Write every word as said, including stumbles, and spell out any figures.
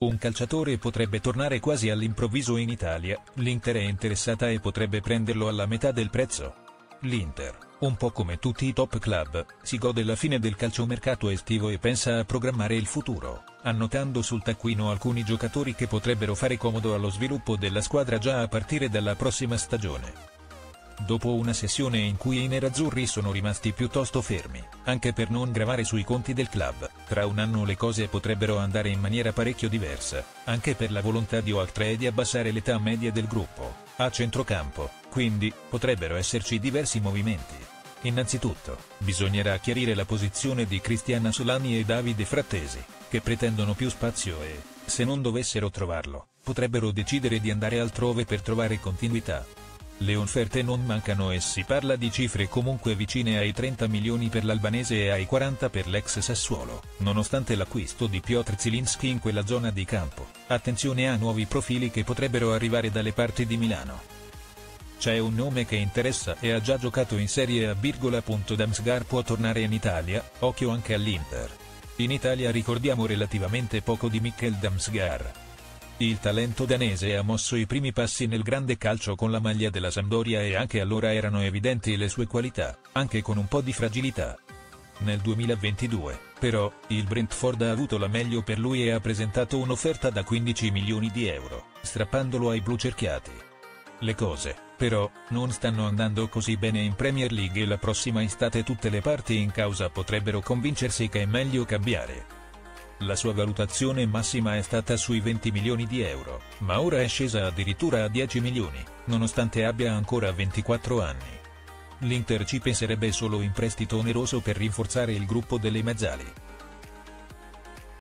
Un calciatore potrebbe tornare quasi all'improvviso in Italia, l'Inter è interessata e potrebbe prenderlo alla metà del prezzo. L'Inter, un po' come tutti i top club, si gode la fine del calciomercato estivo e pensa a programmare il futuro, annotando sul taccuino alcuni giocatori che potrebbero fare comodo allo sviluppo della squadra già a partire dalla prossima stagione. Dopo una sessione in cui i nerazzurri sono rimasti piuttosto fermi, anche per non gravare sui conti del club, tra un anno le cose potrebbero andare in maniera parecchio diversa, anche per la volontà di oltre di abbassare l'età media del gruppo. A centrocampo, quindi, potrebbero esserci diversi movimenti. Innanzitutto, bisognerà chiarire la posizione di Cristian Solani e Davide Frattesi, che pretendono più spazio e, se non dovessero trovarlo, potrebbero decidere di andare altrove per trovare continuità. Le offerte non mancano e si parla di cifre comunque vicine ai trenta milioni per l'albanese e ai quaranta per l'ex Sassuolo, nonostante l'acquisto di Piotr Zielinski in quella zona di campo. Attenzione a nuovi profili che potrebbero arrivare dalle parti di Milano. C'è un nome che interessa e ha già giocato in Serie A. Damsgaard può tornare in Italia, occhio anche all'Inter. In Italia ricordiamo relativamente poco di Mikkel Damsgaard. Il talento danese ha mosso i primi passi nel grande calcio con la maglia della Sampdoria e anche allora erano evidenti le sue qualità, anche con un po' di fragilità. Nel duemilaventidue, però, il Brentford ha avuto la meglio per lui e ha presentato un'offerta da quindici milioni di euro, strappandolo ai blucerchiati. Le cose, però, non stanno andando così bene in Premier League e la prossima estate tutte le parti in causa potrebbero convincersi che è meglio cambiare. La sua valutazione massima è stata sui venti milioni di euro, ma ora è scesa addirittura a dieci milioni, nonostante abbia ancora ventiquattro anni. L'Inter ci penserebbe solo in prestito oneroso per rinforzare il gruppo delle mezzali.